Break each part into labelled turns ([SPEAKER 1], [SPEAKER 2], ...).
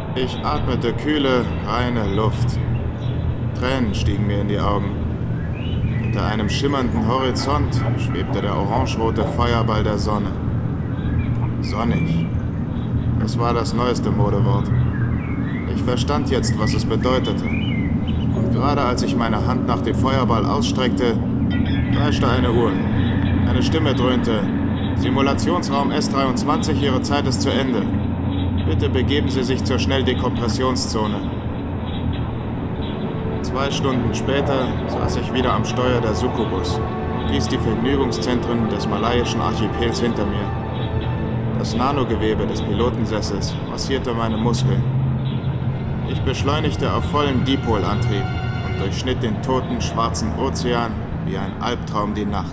[SPEAKER 1] Ich atmete kühle, reine Luft. Tränen stiegen mir in die Augen. Hinter einem schimmernden Horizont schwebte der orangerote Feuerball der Sonne. Sonnig. Das war das neueste Modewort. Ich verstand jetzt, was es bedeutete. Und gerade als ich meine Hand nach dem Feuerball ausstreckte, kreischte eine Uhr. Eine Stimme dröhnte: Simulationsraum S23, Ihre Zeit ist zu Ende. Bitte begeben Sie sich zur Schnelldekompressionszone. 2 Stunden später saß ich wieder am Steuer der Succubus und ließ die Vergnügungszentren des malaiischen Archipels hinter mir. Das Nanogewebe des Pilotensessels massierte meine Muskeln. Ich beschleunigte auf vollen Dipolantrieb und durchschnitt den toten, schwarzen Ozean wie ein Albtraum die Nacht.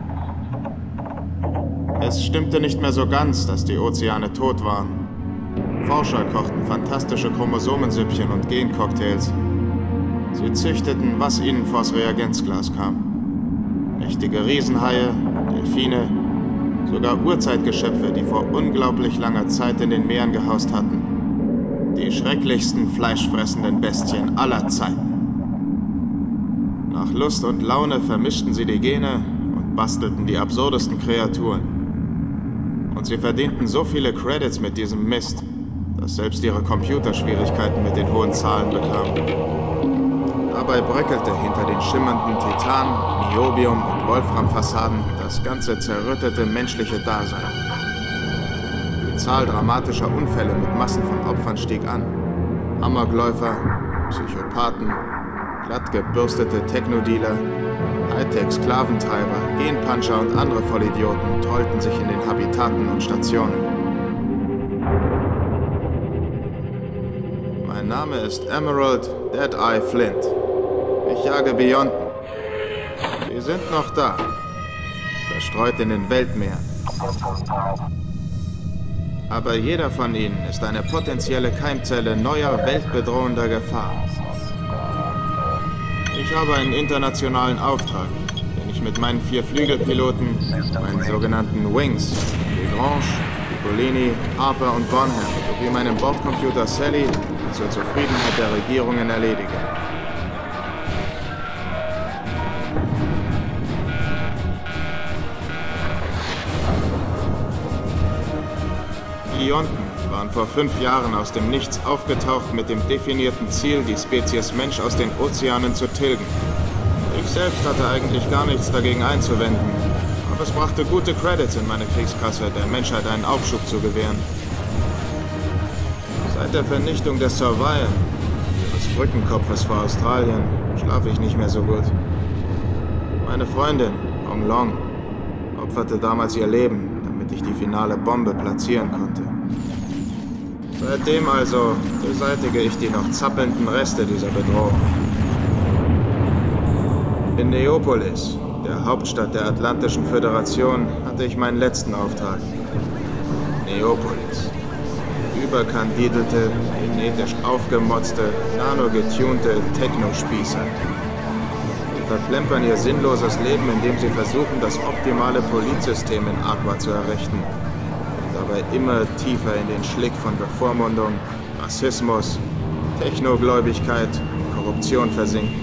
[SPEAKER 1] Es stimmte nicht mehr so ganz, dass die Ozeane tot waren. Forscher kochten fantastische Chromosomensüppchen und Gencocktails. Sie züchteten, was ihnen vors Reagenzglas kam. Mächtige Riesenhaie, Delfine, sogar Urzeitgeschöpfe, die vor unglaublich langer Zeit in den Meeren gehaust hatten. Die schrecklichsten fleischfressenden Bestien aller Zeiten. Nach Lust und Laune vermischten sie die Gene und bastelten die absurdesten Kreaturen. Und sie verdienten so viele Credits mit diesem Mist, dass selbst ihre Computer Schwierigkeiten mit den hohen Zahlen bekamen. Dabei bröckelte hinter den schimmernden Titan-, Niobium- und Wolframfassaden das ganze zerrüttete menschliche Dasein. Die Zahl dramatischer Unfälle mit Massen von Opfern stieg an. Amokläufer, Psychopathen, glatt gebürstete Technodealer, Hightech-Sklaventreiber, Genpuncher und andere Vollidioten trollten sich in den Habitaten und Stationen. Mein Name ist Emerald Deadeye Flint. Ich jage Bionten. Sie sind noch da, verstreut in den Weltmeeren. Aber jeder von ihnen ist eine potenzielle Keimzelle neuer, weltbedrohender Gefahr. Ich habe einen internationalen Auftrag, den ich mit meinen 4 Flügelpiloten, meinen sogenannten Wings, Lagrange, Piccolini, Harper und Bonham, sowie meinem Bordcomputer Sally zur Zufriedenheit der Regierungen erledige. Bionten waren vor 5 Jahren aus dem Nichts aufgetaucht mit dem definierten Ziel, die Spezies Mensch aus den Ozeanen zu tilgen. Ich selbst hatte eigentlich gar nichts dagegen einzuwenden, aber es brachte gute Credits in meine Kriegskasse, der Menschheit einen Aufschub zu gewähren. Seit der Vernichtung der Survival, ihres Brückenkopfes vor Australien, schlafe ich nicht mehr so gut. Meine Freundin, Hong Long, opferte damals ihr Leben, damit ich die finale Bombe platzieren konnte. Seitdem also beseitige ich die noch zappelnden Reste dieser Bedrohung. In Neopolis, der Hauptstadt der Atlantischen Föderation, hatte ich meinen letzten Auftrag. Neopolis. Überkandidelte, genetisch aufgemotzte, nanogetunte Technospießer. Sie verplempern ihr sinnloses Leben, indem sie versuchen, das optimale Politsystem in Aqua zu errichten. Dabei immer tiefer in den Schlick von Bevormundung, Rassismus, Technogläubigkeit und Korruption versinken.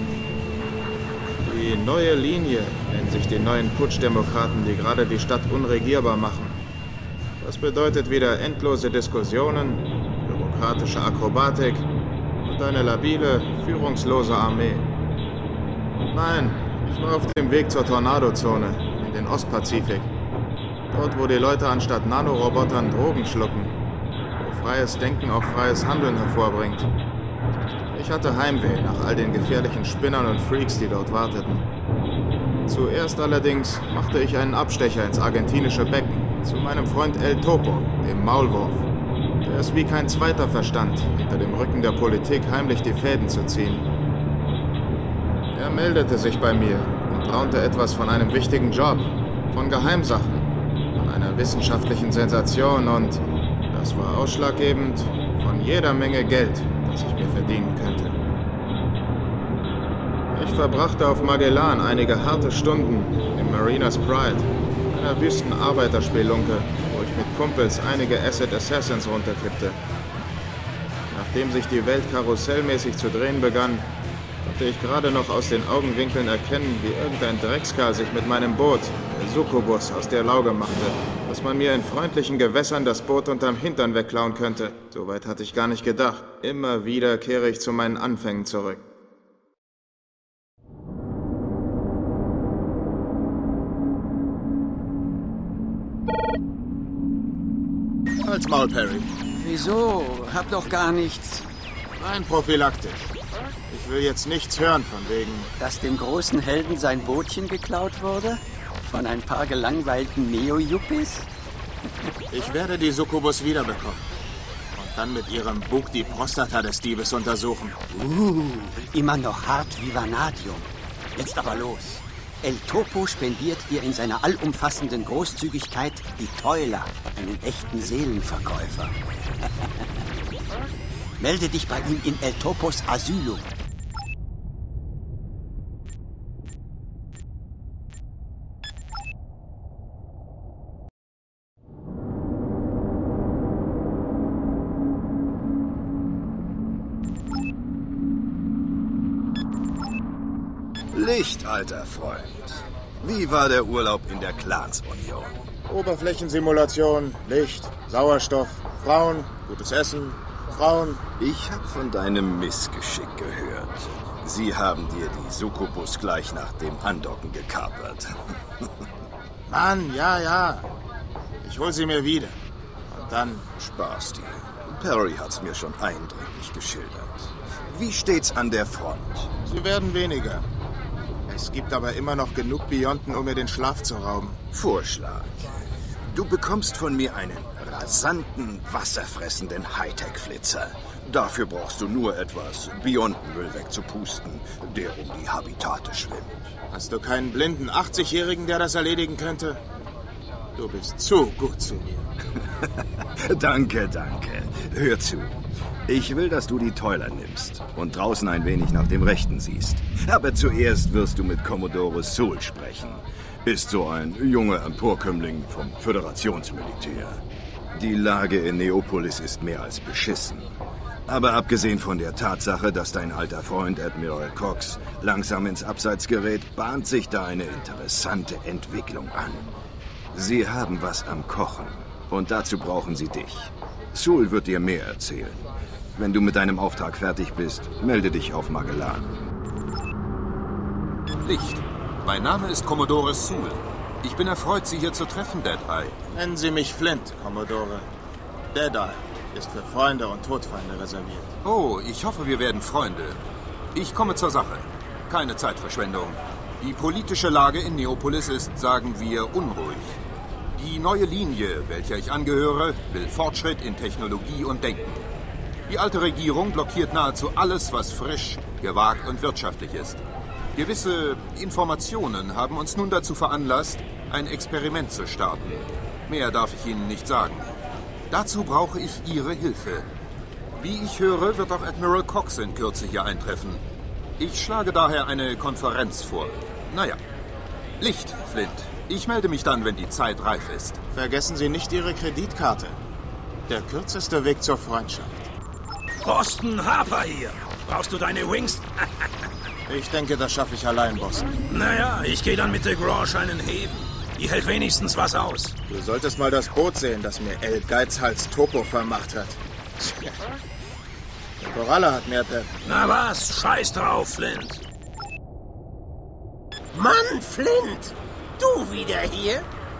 [SPEAKER 1] Die neue Linie nennen sich die neuen Putschdemokraten, die gerade die Stadt unregierbar machen. Das bedeutet wieder endlose Diskussionen, bürokratische Akrobatik und eine labile, führungslose Armee. Nein, ich war auf dem Weg zur Tornadozone in den Ostpazifik. Dort, wo die Leute anstatt Nanorobotern Drogen schlucken, wo freies Denken auch freies Handeln hervorbringt. Ich hatte Heimweh nach all den gefährlichen Spinnern und Freaks, die dort warteten. Zuerst allerdings machte ich einen Abstecher ins argentinische Becken zu meinem Freund El Topo, dem Maulwurf, der es wie kein zweiter verstand, hinter dem Rücken der Politik heimlich die Fäden zu ziehen. Er meldete sich bei mir und raunte etwas von einem wichtigen Job, von Geheimsachen, von einer wissenschaftlichen Sensation und, das war ausschlaggebend, von jeder Menge Geld, das ich mir verdienen könnte. Ich verbrachte auf Magellan einige harte Stunden im Mariner's Pride, einer wüsten Arbeiterspelunke, wo ich mit Kumpels einige Acid Assassins runterkippte. Nachdem sich die Welt karussellmäßig zu drehen begann, konnte ich gerade noch aus den Augenwinkeln erkennen, wie irgendein Dreckskerl sich mit meinem Boot, der Succubus, aus der Lauge machte, dass man mir in freundlichen Gewässern das Boot unterm Hintern wegklauen könnte. Soweit hatte ich gar nicht gedacht. Immer wieder kehre ich zu meinen Anfängen zurück. Halt's Maul, Perry.
[SPEAKER 2] Wieso? Hab doch gar nichts.
[SPEAKER 1] Rein prophylaktisch. Ich will jetzt nichts hören von wegen...
[SPEAKER 2] Dass dem großen Helden sein Bootchen geklaut wurde? Von ein paar gelangweilten Neo-Yuppies?
[SPEAKER 1] Ich werde die Succubus wiederbekommen. Und dann mit ihrem Bug die Prostata des Diebes untersuchen.
[SPEAKER 2] Immer noch hart wie Vanadium. Jetzt aber los. El Topo spendiert dir in seiner allumfassenden Großzügigkeit die Teuler, einen echten Seelenverkäufer. Melde dich bei ihm in El Topos Asylum.
[SPEAKER 3] Licht, alter Freund. Wie war der Urlaub in der Clans-Union?
[SPEAKER 1] Oberflächensimulation, Licht, Sauerstoff, Frauen, gutes Essen, Frauen.
[SPEAKER 3] Ich habe von deinem Missgeschick gehört. Sie haben dir die Succubus gleich nach dem Andocken gekapert.
[SPEAKER 1] Mann, ja. Ich hol sie mir wieder. Und dann...
[SPEAKER 3] Spaß dir. Perry hat's mir schon eindrücklich geschildert. Wie steht's an der Front?
[SPEAKER 1] Sie werden weniger. Es gibt aber immer noch genug Bionten, um mir den Schlaf zu rauben.
[SPEAKER 3] Vorschlag. Du bekommst von mir einen rasanten, wasserfressenden Hightech-Flitzer. Dafür brauchst du nur etwas Biontenmüll wegzupusten, der um die Habitate schwimmt.
[SPEAKER 1] Hast du keinen blinden 80-Jährigen, der das erledigen könnte? Du bist zu gut zu mir.
[SPEAKER 3] Danke. Hör zu. Ich will, dass du die Teuler nimmst und draußen ein wenig nach dem Rechten siehst. Aber zuerst wirst du mit Commodore Sewell sprechen. Ist so ein junger Emporkömmling vom Föderationsmilitär. Die Lage in Neopolis ist mehr als beschissen. Aber abgesehen von der Tatsache, dass dein alter Freund Admiral Cox langsam ins Abseits gerät, bahnt sich da eine interessante Entwicklung an. Sie haben was am Kochen und dazu brauchen sie dich. Sewell wird dir mehr erzählen. Wenn du mit deinem Auftrag fertig bist, melde dich auf Magellan.
[SPEAKER 4] Licht. Mein Name ist Commodore Sewell. Ich bin erfreut, Sie hier zu treffen, Deadeye.
[SPEAKER 1] Nennen Sie mich Flint, Commodore. Deadeye ist für Freunde und Todfeinde reserviert.
[SPEAKER 4] Oh, ich hoffe, wir werden Freunde. Ich komme zur Sache. Keine Zeitverschwendung. Die politische Lage in Neopolis ist, sagen wir, unruhig. Die neue Linie, welcher ich angehöre, will Fortschritt in Technologie und Denken. Die alte Regierung blockiert nahezu alles, was frisch, gewagt und wirtschaftlich ist. Gewisse Informationen haben uns nun dazu veranlasst, ein Experiment zu starten. Mehr darf ich Ihnen nicht sagen. Dazu brauche ich Ihre Hilfe. Wie ich höre, wird auch Admiral Cox in Kürze hier eintreffen. Ich schlage daher eine Konferenz vor. Naja. Licht, Flint. Ich melde mich dann, wenn die Zeit reif ist.
[SPEAKER 1] Vergessen Sie nicht Ihre Kreditkarte. Der kürzeste Weg zur Freundschaft.
[SPEAKER 5] Boston Harper hier. Brauchst du deine Wings?
[SPEAKER 1] Ich denke, das schaffe ich allein, Boston.
[SPEAKER 5] Naja, ich gehe dann mit der Grange einen heben. Die hält wenigstens was aus.
[SPEAKER 1] Du solltest mal das Boot sehen, das mir El Geizhals Topo vermacht hat. Der Koralle hat mehr Pep.
[SPEAKER 5] Na was? Scheiß drauf, Flint.
[SPEAKER 6] Mann, Flint! Du wieder hier?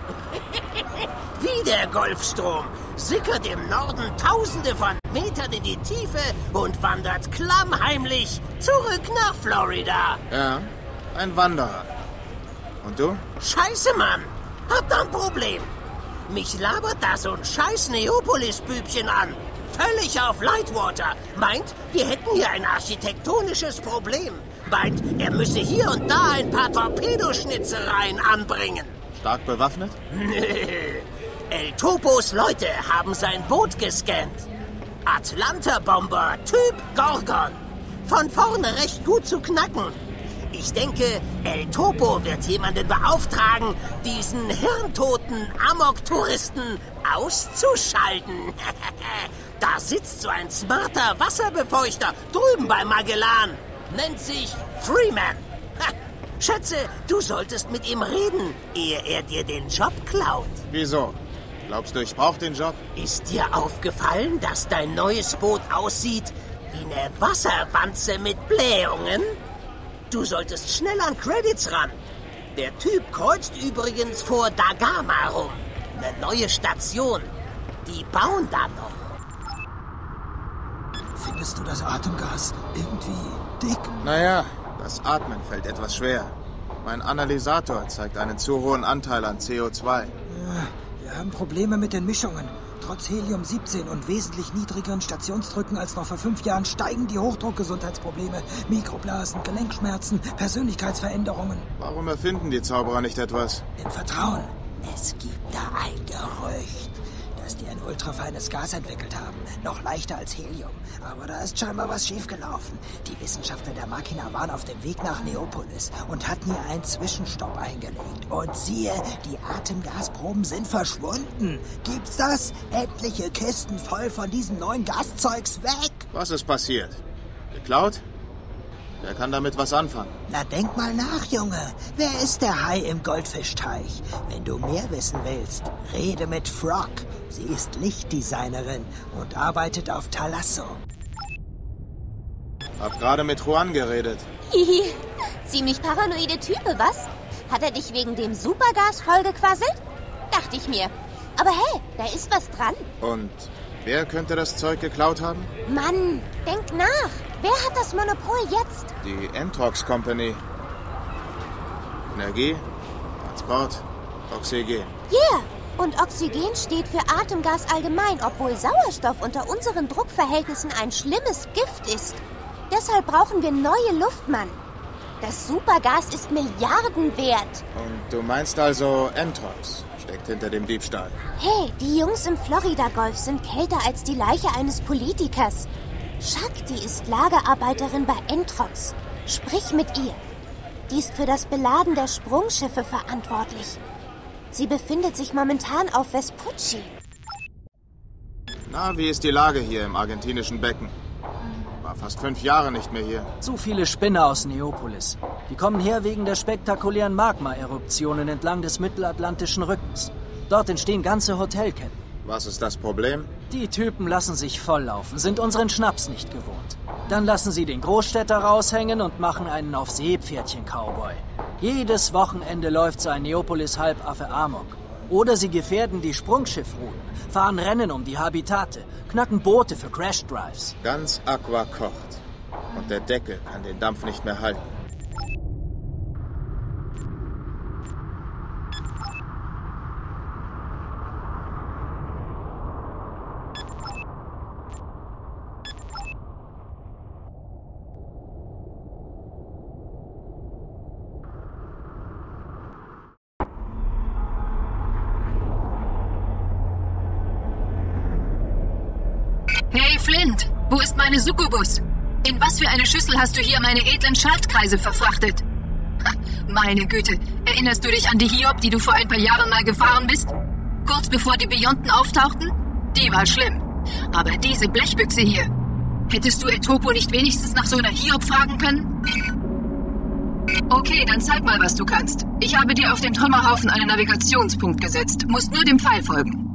[SPEAKER 6] Wie der Golfstrom sickert im Norden Tausende von Metern in die Tiefe und wandert klammheimlich zurück nach Florida.
[SPEAKER 1] Ja, ein Wanderer. Und du?
[SPEAKER 6] Scheiße, Mann! Hab da ein Problem. Mich labert da so ein scheiß Neopolis-Bübchen an. Völlig auf Lightwater. Meint, wir hätten hier ein architektonisches Problem. Meint, er müsse hier und da ein paar Torpedoschnitzereien anbringen.
[SPEAKER 1] Stark bewaffnet?
[SPEAKER 6] El Topos Leute haben sein Boot gescannt. Atlanta-Bomber Typ Gorgon. Von vorne recht gut zu knacken. Ich denke, El Topo wird jemanden beauftragen, diesen hirntoten Amok-Touristen auszuschalten. Da sitzt so ein smarter Wasserbefeuchter drüben bei Magellan. Nennt sich Freeman. Schätze, du solltest mit ihm reden, ehe er dir den Job klaut.
[SPEAKER 1] Wieso? Glaubst du, ich brauche den Job?
[SPEAKER 6] Ist dir aufgefallen, dass dein neues Boot aussieht wie eine Wasserwanze mit Blähungen? Du solltest schnell an Credits ran. Der Typ kreuzt übrigens vor Dagama rum. Eine neue Station. Die bauen da noch.
[SPEAKER 7] Findest du das Atemgas irgendwie dick?
[SPEAKER 1] Naja, das Atmen fällt etwas schwer. Mein Analysator zeigt einen zu hohen Anteil an CO2.
[SPEAKER 7] Wir haben Probleme mit den Mischungen. Trotz Helium-17 und wesentlich niedrigeren Stationsdrücken als noch vor 5 Jahren steigen die Hochdruckgesundheitsprobleme. Mikroblasen, Gelenkschmerzen, Persönlichkeitsveränderungen.
[SPEAKER 1] Warum erfinden die Zauberer nicht etwas?
[SPEAKER 7] Im Vertrauen. Es gibt da ein Gerücht, dass die ein ultrafeines Gas entwickelt haben. Noch leichter als Helium. Aber da ist scheinbar was schiefgelaufen. Die Wissenschaftler der Machina waren auf dem Weg nach Neopolis und hatten hier einen Zwischenstopp eingelegt. Und siehe, die Atemgasproben sind verschwunden. Gibt's das? Etliche Kisten voll von diesem neuen Gaszeugs weg.
[SPEAKER 1] Was ist passiert? Geklaut? Wer kann damit was anfangen?
[SPEAKER 7] Na, denk mal nach, Junge. Wer ist der Hai im Goldfischteich? Wenn du mehr wissen willst, rede mit Frog. Sie ist Lichtdesignerin und arbeitet auf Thalasso.
[SPEAKER 1] Hab gerade mit Juan geredet.
[SPEAKER 8] Hihi, ziemlich paranoide Type, was? Hat er dich wegen dem Supergas vollgequasselt? Dachte ich mir. Aber hey, da ist was dran.
[SPEAKER 1] Und wer könnte das Zeug geklaut haben?
[SPEAKER 8] Mann, denk nach. Wer hat das Monopol jetzt?
[SPEAKER 1] Die Entrox Company. Energie, Transport, Oxygen.
[SPEAKER 8] Yeah! Und Oxygen steht für Atemgas allgemein, obwohl Sauerstoff unter unseren Druckverhältnissen ein schlimmes Gift ist. Deshalb brauchen wir neue Luft, Mann. Das Supergas ist Milliarden wert.
[SPEAKER 1] Und du meinst also, Entrox steckt hinter dem Diebstahl?
[SPEAKER 8] Hey, die Jungs im Florida-Golf sind kälter als die Leiche eines Politikers. Shakti ist Lagerarbeiterin bei Entrox. Sprich mit ihr. Die ist für das Beladen der Sprungschiffe verantwortlich. Sie befindet sich momentan auf Vespucci.
[SPEAKER 1] Na, wie ist die Lage hier im argentinischen Becken? War fast 5 Jahre nicht mehr hier.
[SPEAKER 9] Zu viele Spinner aus Neopolis. Die kommen her wegen der spektakulären Magma-Eruptionen entlang des mittelatlantischen Rückens. Dort entstehen ganze Hotelketten.
[SPEAKER 1] Was ist das Problem?
[SPEAKER 9] Die Typen lassen sich volllaufen, sind unseren Schnaps nicht gewohnt. Dann lassen sie den Großstädter raushängen und machen einen auf Seepferdchen-Cowboy. Jedes Wochenende läuft so ein Neopolis-Halbaffe amok. Oder sie gefährden die Sprungschiffrouten, fahren Rennen um die Habitate, knacken Boote für Crash-Drives.
[SPEAKER 1] Ganz Aqua kocht. Und der Deckel kann den Dampf nicht mehr halten.
[SPEAKER 10] Hey Flint, wo ist meine Succubus? In was für eine Schüssel hast du hier meine edlen Schaltkreise verfrachtet? Ha, meine Güte, erinnerst du dich an die Hiob, die du vor ein paar Jahren mal gefahren bist? Kurz bevor die Beyonten auftauchten? Die war schlimm. Aber diese Blechbüchse hier, hättest du El Topo nicht wenigstens nach so einer Hiob fragen können? Okay, dann zeig mal, was du kannst. Ich habe dir auf dem Trümmerhaufen einen Navigationspunkt gesetzt. Musst nur dem Pfeil folgen.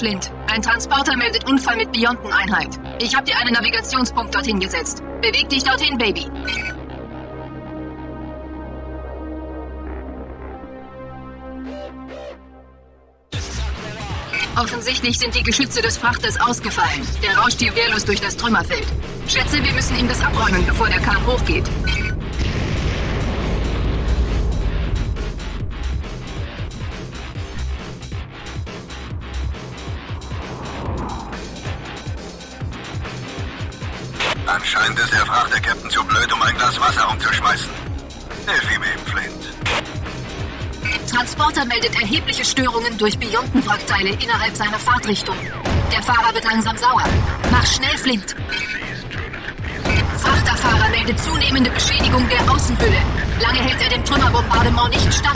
[SPEAKER 10] Flint. Ein Transporter meldet Unfall mit Beyond-Einheit. Ich habe dir einen Navigationspunkt dorthin gesetzt. Beweg dich dorthin, Baby. Offensichtlich sind die Geschütze des Frachters ausgefallen. Der rauscht hier wehrlos durch das Trümmerfeld. Schätze, wir müssen ihm das abräumen, bevor der Kahn hochgeht.
[SPEAKER 3] Anscheinend ist der Frachterkapitän zu blöd, um ein Glas Wasser umzuschmeißen. Hilf ihm eben, Flint.
[SPEAKER 10] Transporter meldet erhebliche Störungen durch Beyond-Wrackteile innerhalb seiner Fahrtrichtung. Der Fahrer wird langsam sauer. Mach schnell, Flint. Frachterfahrer meldet zunehmende Beschädigung der Außenhülle. Lange hält er dem Trümmerbombardement nicht stand.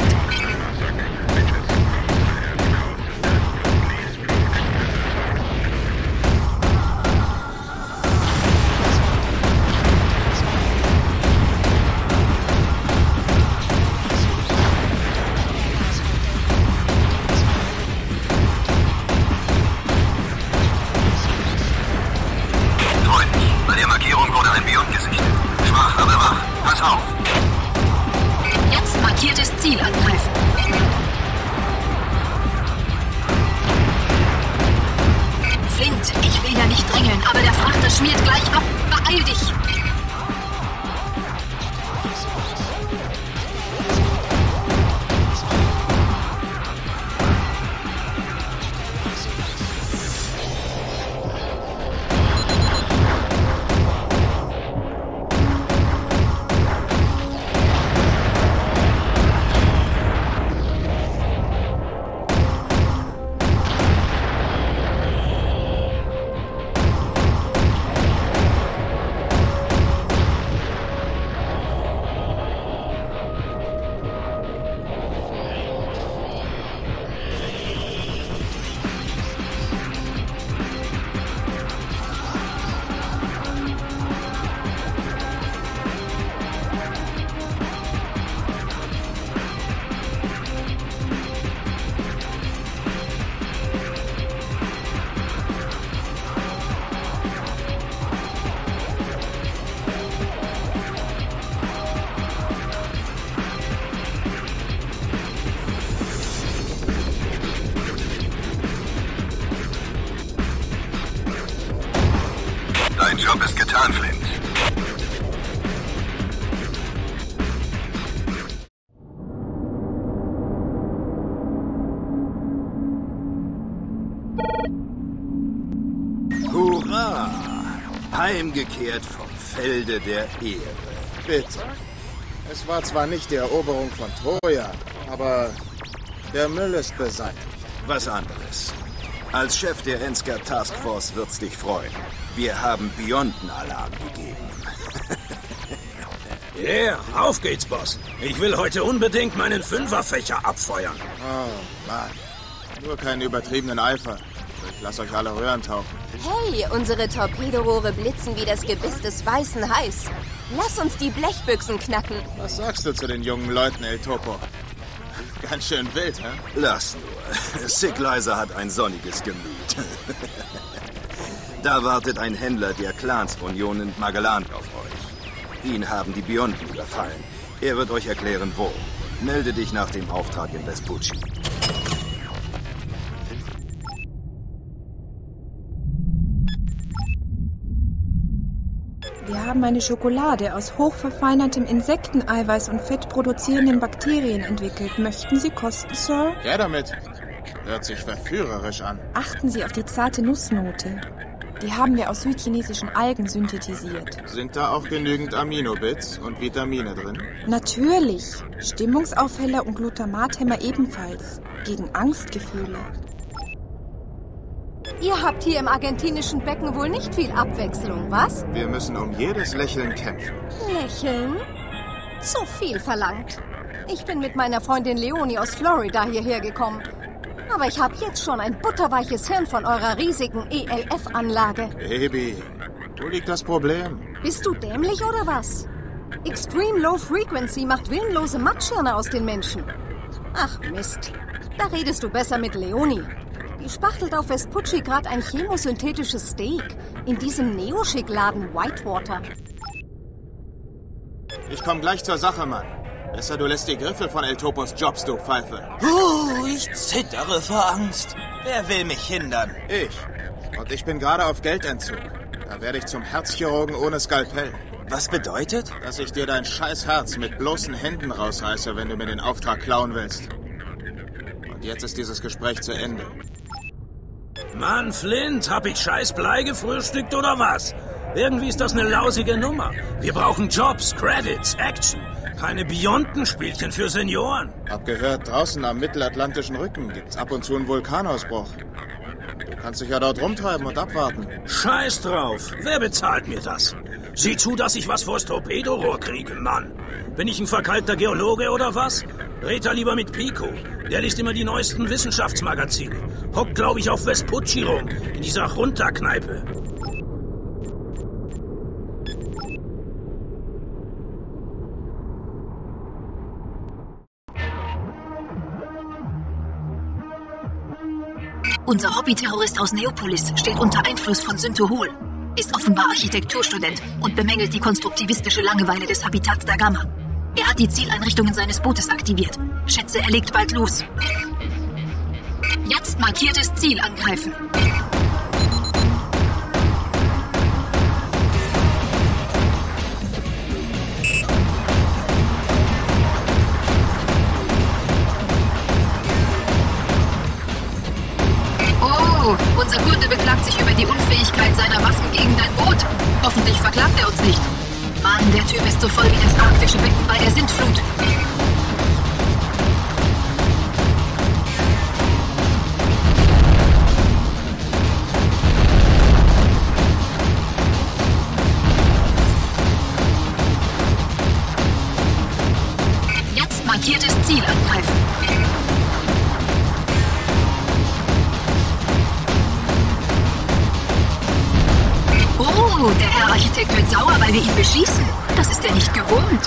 [SPEAKER 10] Ziel angreifen. Flint, ich will ja nicht drängeln, aber der Frachter schmiert gleich ab. Beeil dich!
[SPEAKER 3] Dein Job ist getan, Flint. Hurra! Heimgekehrt vom Felde der Ehre.
[SPEAKER 1] Bitte. Es war zwar nicht die Eroberung von Troja, aber der Müll ist beseitigt.
[SPEAKER 3] Was anderes. Als Chef der Ensker Taskforce wird's dich freuen. Wir haben Beyond-Alarm gegeben.
[SPEAKER 5] Yeah, auf geht's, Boss. Ich will heute unbedingt meinen Fünferfächer abfeuern.
[SPEAKER 1] Oh, Mann. Nur keinen übertriebenen Eifer. Ich lasse euch alle Röhren tauchen.
[SPEAKER 8] Hey, unsere Torpedorohre blitzen wie das Gebiss des Weißen heiß. Lass uns die Blechbüchsen knacken.
[SPEAKER 1] Was sagst du zu den jungen Leuten, El Topo? Ganz schön wild, hä?
[SPEAKER 3] Lass nur. Sick Leiser hat ein sonniges Gemüt. Da wartet ein Händler der Clans-Union in Magellan auf euch. Ihn haben die Beyondten überfallen. Er wird euch erklären, wo. Melde dich nach dem Auftrag in Vespucci.
[SPEAKER 11] Wir haben eine Schokolade aus hochverfeinertem Insekteneiweiß und Fett produzierenden Bakterien entwickelt. Möchten Sie kosten, Sir?
[SPEAKER 1] Ja, damit. Hört sich verführerisch an.
[SPEAKER 11] Achten Sie auf die zarte Nussnote. Die haben wir aus südchinesischen Algen synthetisiert.
[SPEAKER 1] Sind da auch genügend Aminobits und Vitamine drin?
[SPEAKER 11] Natürlich. Stimmungsaufheller und Glutamathemmer ebenfalls. Gegen Angstgefühle.
[SPEAKER 12] Ihr habt hier im argentinischen Becken wohl nicht viel Abwechslung, was?
[SPEAKER 1] Wir müssen um jedes Lächeln kämpfen.
[SPEAKER 12] Lächeln? Zu viel verlangt. Ich bin mit meiner Freundin Leonie aus Florida hierher gekommen. Aber ich habe jetzt schon ein butterweiches Hirn von eurer riesigen ELF-Anlage.
[SPEAKER 1] Baby, wo liegt das Problem?
[SPEAKER 12] Bist du dämlich oder was? Extreme Low Frequency macht willenlose Matschhirne aus den Menschen. Ach Mist, da redest du besser mit Leonie. Die spachtelt auf Vespucci gerade ein chemosynthetisches Steak in diesem Neoschick-Laden Whitewater.
[SPEAKER 1] Ich komme gleich zur Sache, Mann. Besser, du lässt die Griffel von El Topos Jobs, du Pfeife.
[SPEAKER 13] Ich zittere vor Angst. Wer will mich hindern?
[SPEAKER 1] Ich. Und ich bin gerade auf Geldentzug. Da werde ich zum Herzchirurgen ohne Skalpell.
[SPEAKER 13] Was bedeutet?
[SPEAKER 1] Dass ich dir dein scheiß Herz mit bloßen Händen rausreiße, wenn du mir den Auftrag klauen willst. Und jetzt ist dieses Gespräch zu Ende.
[SPEAKER 5] Mann, Flint, hab ich scheiß Blei gefrühstückt oder was? Irgendwie ist das eine lausige Nummer. Wir brauchen Jobs, Credits, Action. Keine Beyondenspielchen für Senioren.
[SPEAKER 1] Hab gehört, draußen am mittelatlantischen Rücken gibt's ab und zu einen Vulkanausbruch. Du kannst dich ja dort rumtreiben und abwarten.
[SPEAKER 5] Scheiß drauf. Wer bezahlt mir das? Sieh zu, dass ich was vors Torpedorohr kriege, Mann. Bin ich ein verkalkter Geologe oder was? Red da lieber mit Pico. Der liest immer die neuesten Wissenschaftsmagazine. Hockt, glaube ich, auf Vespucci rum, in dieser Junta-Kneipe.
[SPEAKER 10] Unser Hobbyterrorist aus Neopolis steht unter Einfluss von Syntohol, ist offenbar Architekturstudent und bemängelt die konstruktivistische Langeweile des Habitats der Gamma. Er hat die Zieleinrichtungen seines Bootes aktiviert. Schätze, er legt bald los. Jetzt markiertes Ziel angreifen. Oh, unser Kunde beklagt sich über die Unfähigkeit seiner Waffen gegen dein Boot. Hoffentlich verklagt er uns nicht. Mann, der Typ ist so voll wie das arktische Becken bei der Sintflut. Jetzt markiertes Ziel angreifen. Oh, der Herr Architekt wird sauer, weil wir ihn beschießen. Das ist er nicht gewohnt.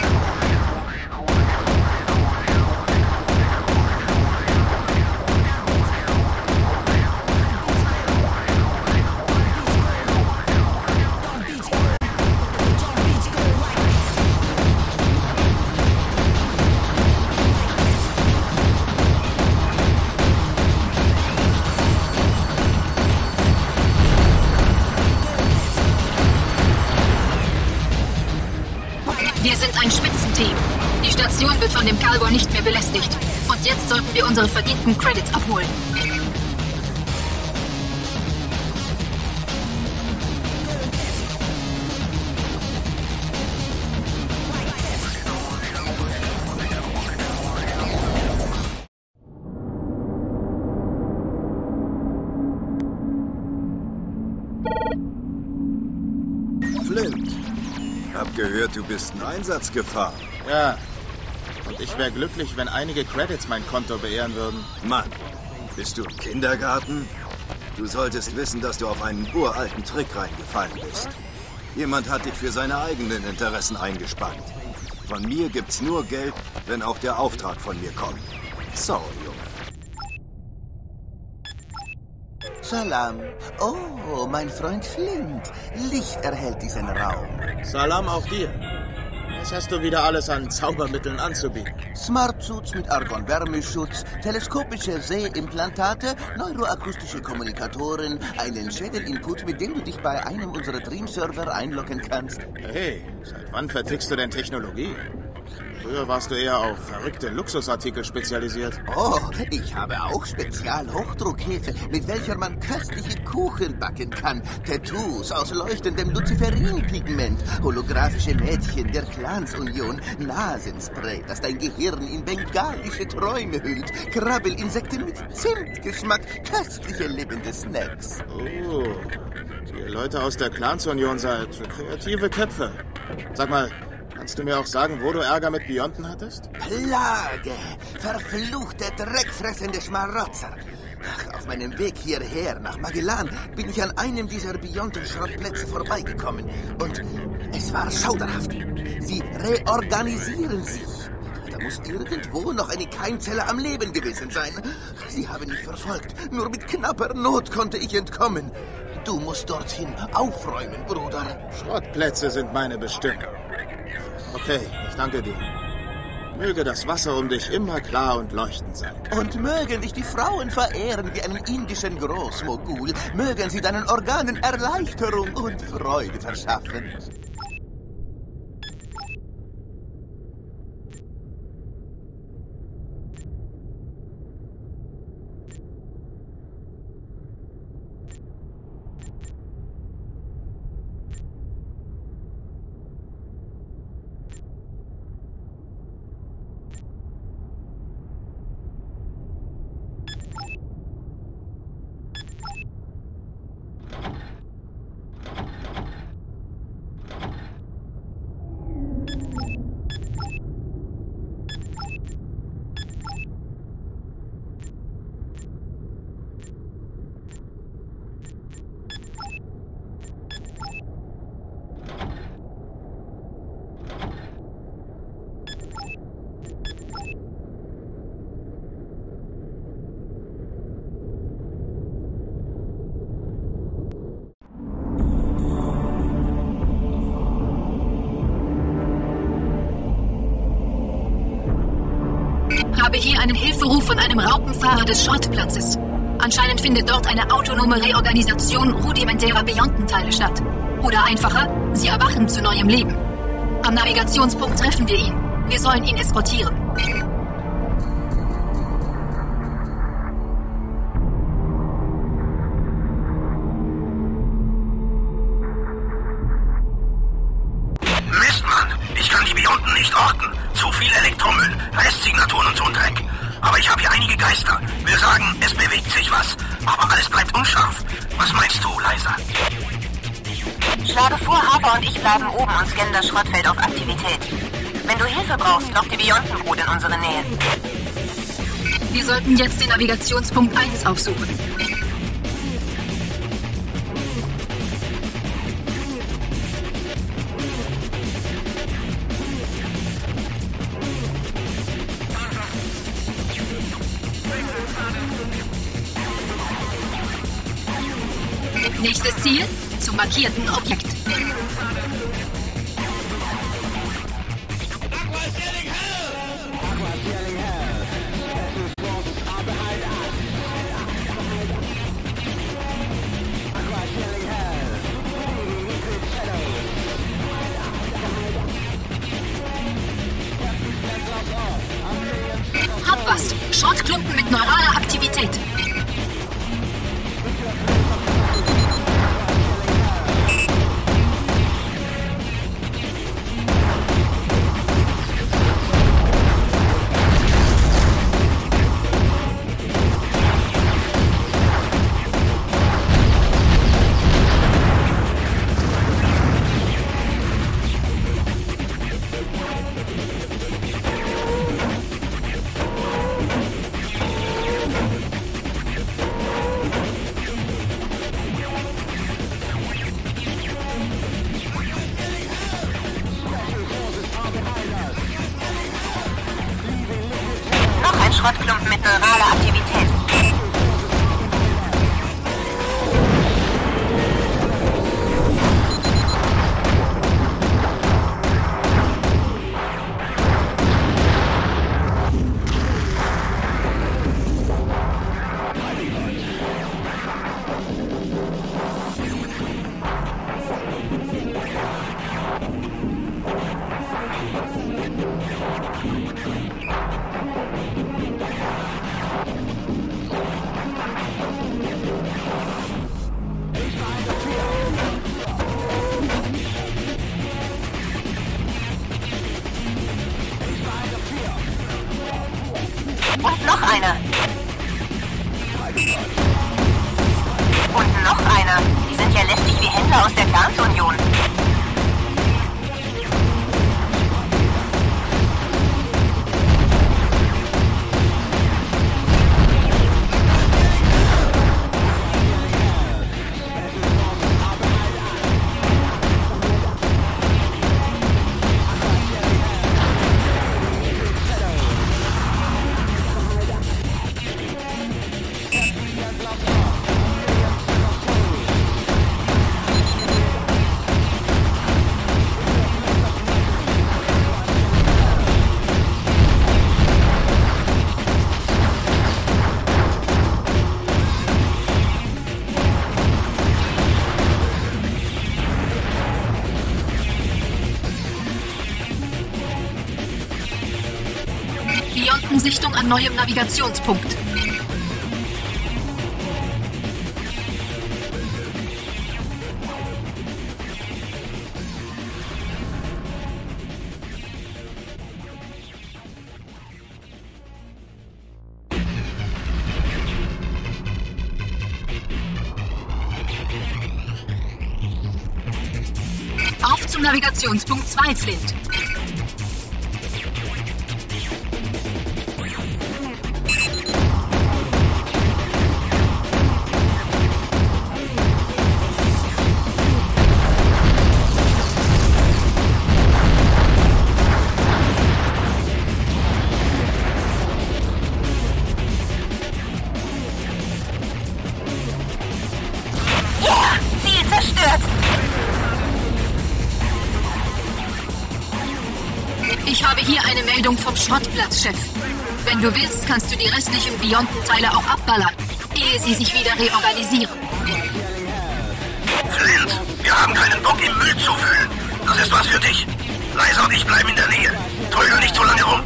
[SPEAKER 10] Wir sind ein Spitzenteam. Die Station wird von dem Kalbor nicht mehr belästigt. Und jetzt sollten wir unsere verdienten Credits abholen.
[SPEAKER 3] Flint. Hab gehört, du bist in Einsatz gefahren.
[SPEAKER 1] Ja. Und ich wäre glücklich, wenn einige Credits mein Konto beehren würden.
[SPEAKER 3] Mann, bist du im Kindergarten? Du solltest wissen, dass du auf einen uralten Trick reingefallen bist. Jemand hat dich für seine eigenen Interessen eingespannt. Von mir gibt's nur Geld, wenn auch der Auftrag von mir kommt. Sorry, Junge.
[SPEAKER 14] Salam. Oh, mein Freund Flint. Licht erhält diesen Raum.
[SPEAKER 1] Salam auch dir. Was hast du wieder alles an Zaubermitteln anzubieten?
[SPEAKER 14] Smart Suits mit Argon-Wärmeschutz, teleskopische Sehimplantate, neuroakustische Kommunikatoren, einen Schädelinput, mit dem du dich bei einem unserer Dream-Server einloggen kannst.
[SPEAKER 1] Hey, seit wann vertickst du denn Technologie? Früher warst du eher auf verrückte Luxusartikel spezialisiert.
[SPEAKER 14] Oh, ich habe auch Spezial-Hochdruckhefe, mit welcher man köstliche Kuchen backen kann. Tattoos aus leuchtendem Luciferin-Pigment, holographische Mädchen der Clansunion, Nasenspray, das dein Gehirn in bengalische Träume hüllt, Krabbelinsekten mit Zimtgeschmack, köstliche lebende Snacks.
[SPEAKER 1] Oh, ihr Leute aus der Clansunion seid kreative Köpfe. Sag mal, kannst du mir auch sagen, wo du Ärger mit Beyonten hattest?
[SPEAKER 14] Plage! Verfluchte, dreckfressende Schmarotzer! Ach, auf meinem Weg hierher nach Magellan bin ich an einem dieser Beyonten-Schrottplätze vorbeigekommen. Und es war schauderhaft. Sie reorganisieren sich. Da muss irgendwo noch eine Keimzelle am Leben gewesen sein. Sie haben mich verfolgt. Nur mit knapper Not konnte ich entkommen. Du musst dorthin aufräumen, Bruder.
[SPEAKER 1] Schrottplätze sind meine Bestimmung. Okay, ich danke dir. Möge das Wasser um dich immer klar und leuchtend sein.
[SPEAKER 14] Und mögen dich die Frauen verehren wie einen indischen Großmogul. Mögen sie deinen Organen Erleichterung und Freude verschaffen.
[SPEAKER 10] Habe hier einen Hilferuf von einem Raupenfahrer des Schrottplatzes. Anscheinend findet dort eine autonome Reorganisation rudimentärer Beyontenteile statt. Oder einfacher, sie erwachen zu neuem Leben. Am Navigationspunkt treffen wir ihn. Wir sollen ihn eskortieren.
[SPEAKER 5] Mist, Mann! Ich kann die Beyonten nicht orten. Zu viel Elektromüll, Restsignaturen und so ein Dreck. Aber ich habe hier einige Geister. Wir sagen, es bewegt sich was. Aber alles bleibt unscharf. Was meinst du, Liza?
[SPEAKER 15] Schlage vor, Harper und ich bleiben oben und scannen das Schrottfeld auf Aktivität. Wenn du Hilfe brauchst, lockt die Beyontenbrut in unsere Nähe.
[SPEAKER 10] Wir sollten jetzt den Navigationspunkt 1 aufsuchen. Nächstes Ziel, zum markierten Objekt. Hab was! Schrottklumpen mit neuraler Aktivität.
[SPEAKER 15] Schrottklumpen mit neuraler Aktivität. Und noch einer. Und noch einer. Die sind ja lästig wie Händler aus der Clansunion.
[SPEAKER 10] Gegensichtung an neuem Navigationspunkt. Auf zum Navigationspunkt 2, Flint.
[SPEAKER 15] Yeah! Ziel zerstört!
[SPEAKER 10] Ich habe hier eine Meldung vom Schrottplatz, Chef. Wenn du willst, kannst du die restlichen Bionten-Teile auch abballern, ehe sie sich wieder reorganisieren.
[SPEAKER 5] Flint, wir haben keinen Bock, im Müll zu wühlen. Das ist was für dich. Liza und ich bleiben in der Nähe. Teufel nicht so lange rum.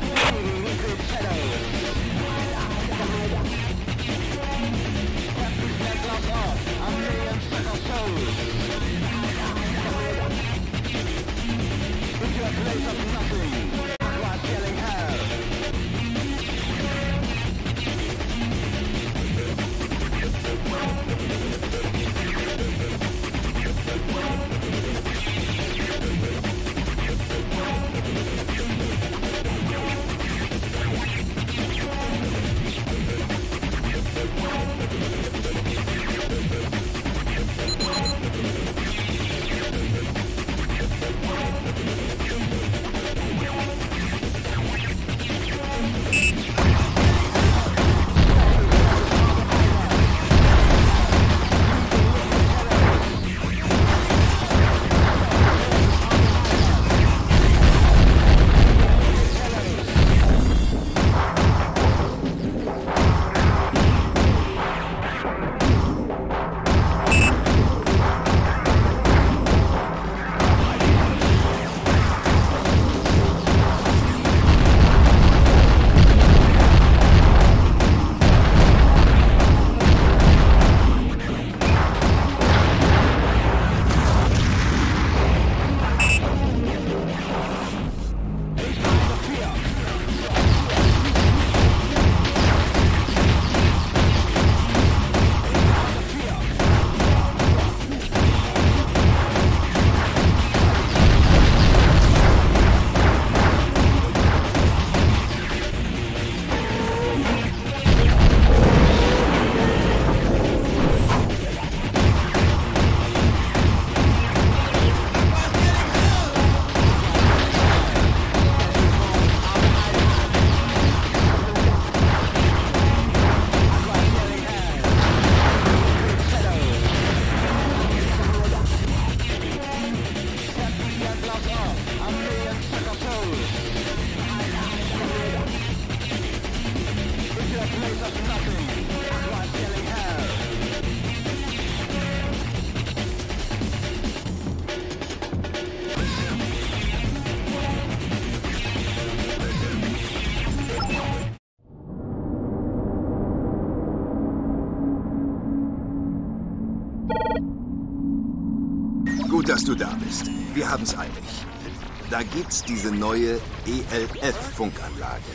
[SPEAKER 3] Gut, dass du da bist. Wir haben's eilig. Da gibt's diese neue ELF-Funkanlage.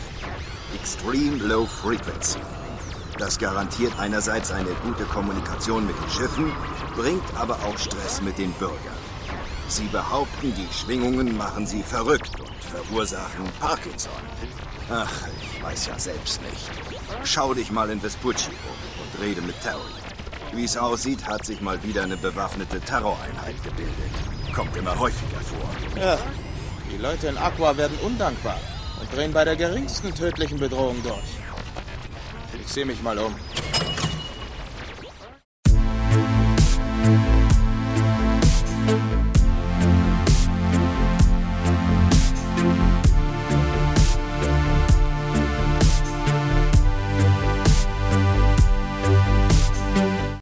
[SPEAKER 3] Extreme Low Frequency. Das garantiert einerseits eine gute Kommunikation mit den Schiffen, bringt aber auch Stress mit den Bürgern. Sie behaupten, die Schwingungen machen sie verrückt und verursachen Parkinson. Ach, ich weiß ja selbst nicht. Schau dich mal in Vespucci um und rede mit Terry. Wie es aussieht, hat sich mal wieder eine bewaffnete Terroreinheit gebildet. Kommt immer häufiger vor.
[SPEAKER 1] Ja, die Leute in Aqua werden undankbar und drehen bei der geringsten tödlichen Bedrohung durch. Ich sehe mich mal um.